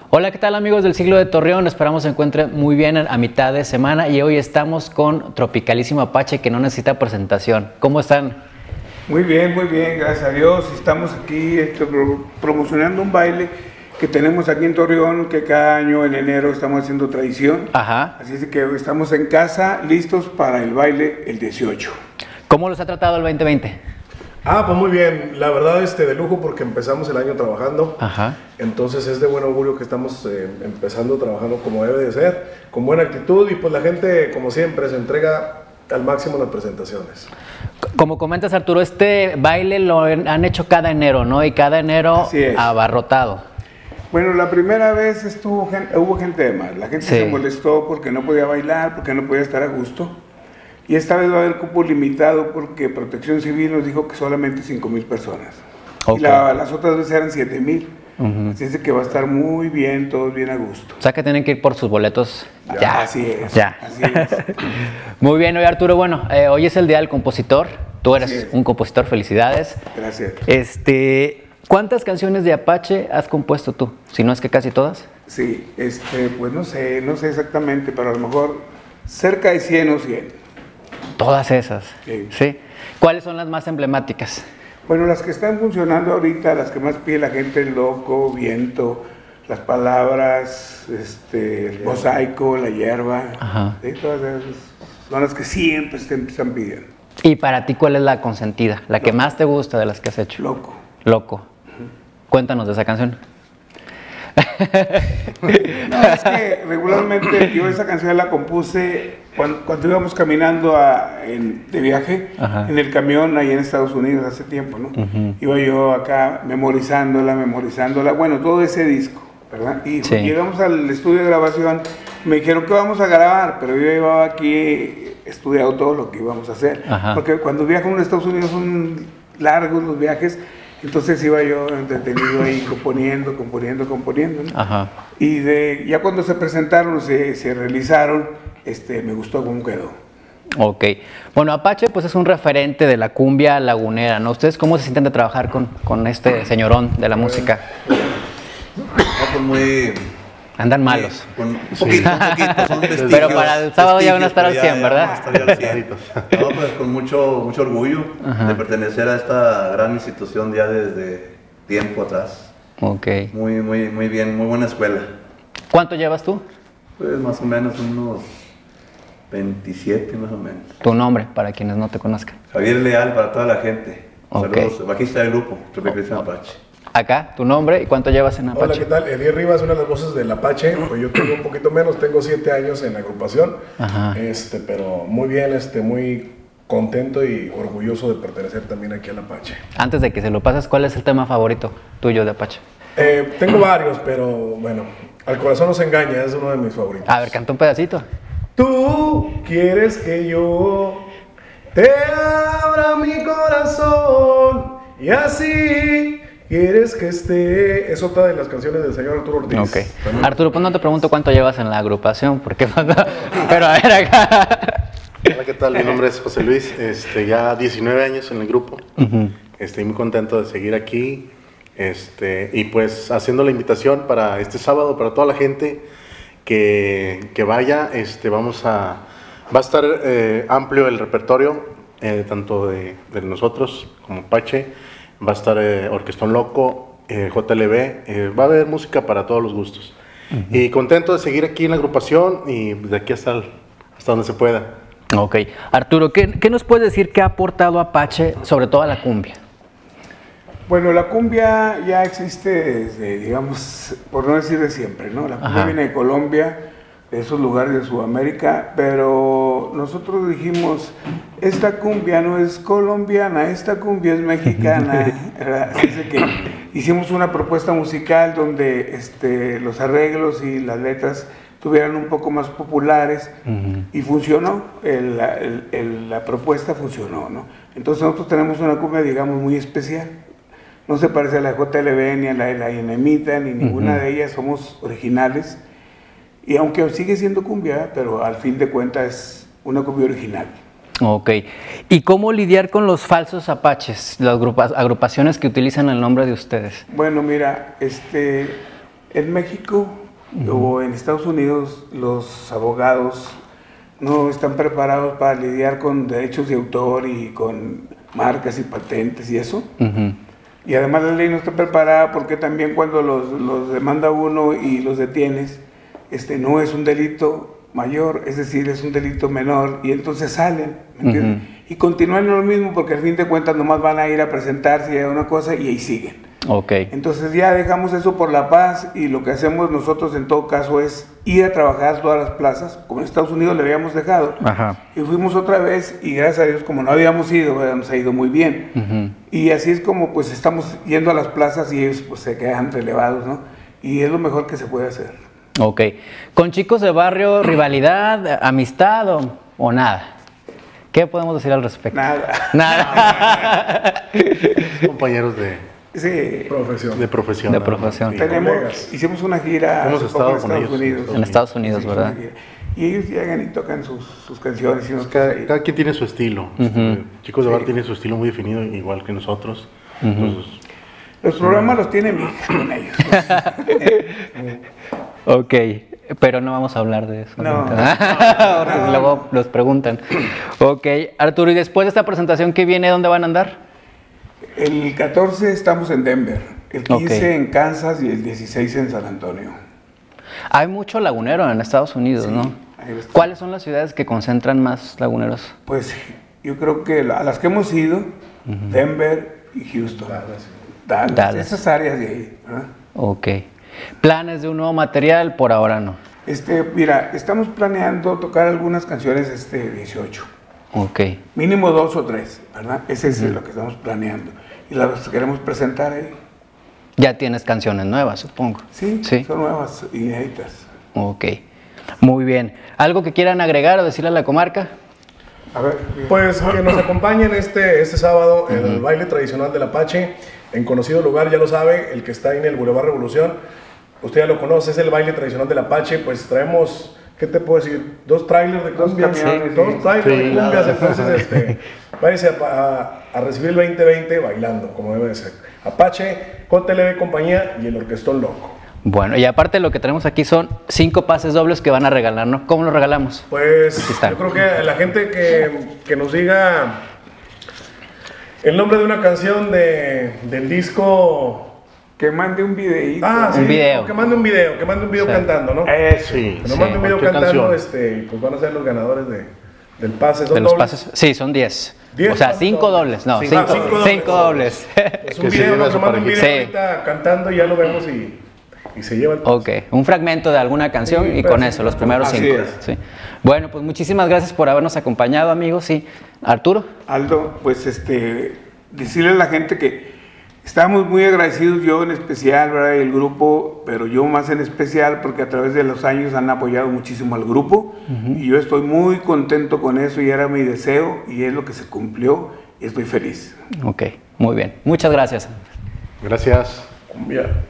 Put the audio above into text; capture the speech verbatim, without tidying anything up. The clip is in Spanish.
Hola, ¿qué tal amigos del Siglo de Torreón? Esperamos se encuentren muy bien a mitad de semana y hoy estamos con Tropicalísimo Apache, que no necesita presentación. ¿Cómo están? Muy bien, muy bien, gracias a Dios. Estamos aquí este, promocionando un baile que tenemos aquí en Torreón, que cada año en enero estamos haciendo tradición. Ajá. Así es que estamos en casa, listos para el baile el dieciocho. ¿Cómo los ha tratado el veinte veinte? Ah, pues muy bien, la verdad este de lujo porque empezamos el año trabajando. Ajá. Entonces es de buen augurio que estamos eh, empezando trabajando como debe de ser, con buena actitud y pues la gente como siempre se entrega al máximo en las presentaciones. Como comentas Arturo, este baile lo han hecho cada enero, ¿no? Y cada enero abarrotado. Bueno, la primera vez estuvo gente, hubo gente de más, la gente sí. se molestó porque no podía bailar, porque no podía estar a gusto. Y esta vez va a haber cupo limitado porque Protección Civil nos dijo que solamente cinco mil personas. Okay. Y la, las otras veces eran siete mil. Uh-huh. Así es que va a estar muy bien, todos bien a gusto. O sea que tienen que ir por sus boletos ya. ya. Así es. Ya. Así es. Muy bien, oye Arturo, bueno, eh, hoy es el Día del Compositor. Tú eres un compositor, felicidades. Gracias. Este, ¿cuántas canciones de Apache has compuesto tú? Si no es que casi todas. Sí, este, pues no sé, no sé exactamente, pero a lo mejor cerca de cien o cien. Todas esas. Sí. ¿Sí? ¿Cuáles son las más emblemáticas? Bueno, las que están funcionando ahorita, las que más pide la gente, el Loco, Viento, las palabras, este, el mosaico, la hierba. Ajá. ¿Sí? Todas esas son las que siempre están, están pidiendo. ¿Y para ti cuál es la consentida? La que Loco. Más te gusta de las que has hecho. Loco. Loco. Uh-huh. Cuéntanos de esa canción. No, es que regularmente yo esa canción la compuse cuando, cuando íbamos caminando a, en, de viaje. Ajá. En el camión ahí en Estados Unidos hace tiempo, ¿no? Uh-huh. Iba yo acá memorizándola, memorizándola, bueno, todo ese disco, ¿verdad? Y sí. llegamos al estudio de grabación, me dijeron que vamos a grabar, pero yo llevaba aquí estudiado todo lo que íbamos a hacer. Ajá. Porque cuando viajo a Estados Unidos son largos los viajes. Entonces iba yo entretenido ahí componiendo, componiendo, componiendo, ¿no? Ajá. Y de, ya cuando se presentaron, se, se realizaron, este, me gustó cómo quedó. Ok. Bueno, Apache pues es un referente de la cumbia lagunera, ¿no? ¿Ustedes cómo se sienten de trabajar con, con este señorón de la música? No, pues muy... Andan malos. Con un poquito, un poquito, son vestigios. Pero para el sábado ya van a estar al cien, ¿verdad? Ya, ya, ya no, pues con mucho, mucho orgullo. Ajá. De pertenecer a esta gran institución ya desde tiempo atrás. Ok. Muy, muy, muy bien, muy buena escuela. ¿Cuánto llevas tú? Pues más o menos unos veintisiete más o menos. Tu nombre, para quienes no te conozcan. Javier Leal, para toda la gente. Okay. Saludos, bajista del grupo, Tropicalísimo oh, oh. Apache. Acá, tu nombre y cuánto llevas en Apache. Hola, ¿qué tal? Eliel Rivas, una de las voces del Apache. Pues yo tengo un poquito menos, tengo siete años en la agrupación. Ajá. Este, pero muy bien, este, muy contento y orgulloso de pertenecer también aquí al Apache. Antes de que se lo pases, ¿cuál es el tema favorito tuyo de Apache? Eh, tengo varios, pero bueno, Al corazón no se engaña, es uno de mis favoritos. A ver, canta un pedacito. Tú quieres que yo te abra mi corazón y así quieres que esté. Es otra de las canciones del señor Arturo Ortiz. Ok. También. Arturo, pues no te pregunto cuánto llevas en la agrupación, porque pero a ver acá. Hola, ¿qué tal? Mi nombre es José Luis, este, ya diecinueve años en el grupo. Uh-huh. Estoy muy contento de seguir aquí. Este, y pues haciendo la invitación para este sábado, para toda la gente que, que vaya, este, vamos a, va a estar eh, amplio el repertorio, eh, tanto de, de nosotros como Apache, va a estar eh, Orquestón Loco, eh, J L B, eh, va a haber música para todos los gustos. Uh-huh. Y contento de seguir aquí en la agrupación y de aquí hasta, el, hasta donde se pueda. Ok. Arturo, ¿qué, qué nos puedes decir que ha aportado Apache, sobre todo a la cumbia? Bueno, la cumbia ya existe desde, digamos, por no decir de siempre, ¿no? La cumbia Ajá. viene de Colombia, de esos lugares de Sudamérica, pero nosotros dijimos, esta cumbia no es colombiana, esta cumbia es mexicana. Así que hicimos una propuesta musical donde este, los arreglos y las letras estuvieran un poco más populares uh-huh. y funcionó, el, el, el, la propuesta funcionó, ¿no? Entonces nosotros tenemos una cumbia, digamos, muy especial. No se parece a la J L B, ni a la de la Inemita, ni ninguna uh-huh. de ellas, somos originales. Y aunque sigue siendo cumbia, pero al fin de cuentas es una cumbia original. Ok. ¿Y cómo lidiar con los falsos apaches, las agrupa agrupaciones que utilizan el nombre de ustedes? Bueno, mira, este, En México uh-huh. o en Estados Unidos los abogados no están preparados para lidiar con derechos de autor y con marcas y patentes y eso. Uh-huh. Y además la ley no está preparada porque también cuando los, los demanda uno y los detienes, este, no es un delito mayor, es decir, es un delito menor y entonces salen, ¿me entiendes? Uh-huh. Y continúan lo mismo porque al fin de cuentas nomás van a ir a presentarse a una cosa y ahí siguen. Okay. Entonces ya dejamos eso por la paz y lo que hacemos nosotros en todo caso es ir a trabajar a todas las plazas, como en Estados Unidos le habíamos dejado. Ajá. Y fuimos otra vez y gracias a Dios como no habíamos ido, nos ha ido muy bien. Uh-huh. Y así es como pues estamos yendo a las plazas y ellos pues se quedan relevados, ¿no? Y es lo mejor que se puede hacer. Ok. ¿Con chicos de barrio, rivalidad, amistad o, o nada? ¿Qué podemos decir al respecto? Nada. Nada. Compañeros de... Sí, profesión. De profesión. De profesión. Tenemos, hicimos una gira Hemos estado en Estados ellos, Unidos. En Estados Unidos, ¿verdad? Y ellos llegan y tocan sus, sus canciones. Y pues cada, cada quien tiene su estilo. Uh-huh. Este, chicos de bar sí. tienen su estilo muy definido, igual que nosotros. Uh-huh. Entonces, los programas uh-huh. los tiene mi hija con ellos. Ok, pero no vamos a hablar de eso. No. Porque no. Luego nos preguntan. Ok, Arturo, y después de esta presentación que viene, ¿dónde van a andar? El catorce estamos en Denver, el quince okay. en Kansas y el dieciséis en San Antonio. Hay mucho lagunero en Estados Unidos, sí, ¿no? ¿Cuáles son las ciudades que concentran más laguneros? Pues yo creo que a las que hemos ido, uh-huh. Denver y Houston. Dallas. Dallas, Dallas. Esas áreas de ahí, ¿verdad? Ok. ¿Planes de un nuevo material? Por ahora no. Este, mira, estamos planeando tocar algunas canciones este dieciocho. Ok. Mínimo dos o tres, ¿verdad? Ese es uh-huh. lo que estamos planeando. Y las queremos presentar ahí. Ya tienes canciones nuevas, supongo. Sí, sí. Son nuevas, inéditas. Ok. Muy bien. ¿Algo que quieran agregar o decirle a la comarca? A ver. Pues que nos acompañen este, este sábado en uh-huh. el baile tradicional del Apache, en conocido lugar, ya lo sabe, el que está en el Boulevard Revolución. Usted ya lo conoce, es el baile tradicional del Apache. Pues traemos... ¿Qué te puedo decir? Dos trailers de cumbias, sí, dos trailers sí, de cumbias, nada. Entonces este, váyase a, a, a recibir el veinte veinte bailando, como debe de ser. Apache, J L B Compañía y el Orquestón Loco. Bueno, y aparte lo que tenemos aquí son cinco pases dobles que van a regalar, ¿no? ¿Cómo los regalamos? Pues yo creo que la gente que, que nos diga el nombre de una canción de, del disco... Que mande un videíto. Ah, sí, un video. Que mande un video, que mande un video sí. cantando, ¿no? Eso. Sí, que nos sí. mande un video cantando, este, pues van a ser los ganadores de, del pase. ¿De los pases? Sí, son diez. O sea, cinco dobles. No, cinco, cinco, cinco, cinco dobles. Es un video, nos manda un video sí. ahorita cantando y ya lo vemos y, y se lleva el pase. Ok, un fragmento de alguna canción sí, y con eso, los primeros así cinco. Es. Sí. Bueno, pues muchísimas gracias por habernos acompañado, amigos. Sí. Arturo. Aldo, pues este, decirle a la gente que estamos muy agradecidos, yo en especial, ¿verdad? Y el grupo, pero yo más en especial porque a través de los años han apoyado muchísimo al grupo uh-huh. y yo estoy muy contento con eso y era mi deseo y es lo que se cumplió y estoy feliz. Ok, muy bien. Muchas gracias. Gracias. Bien.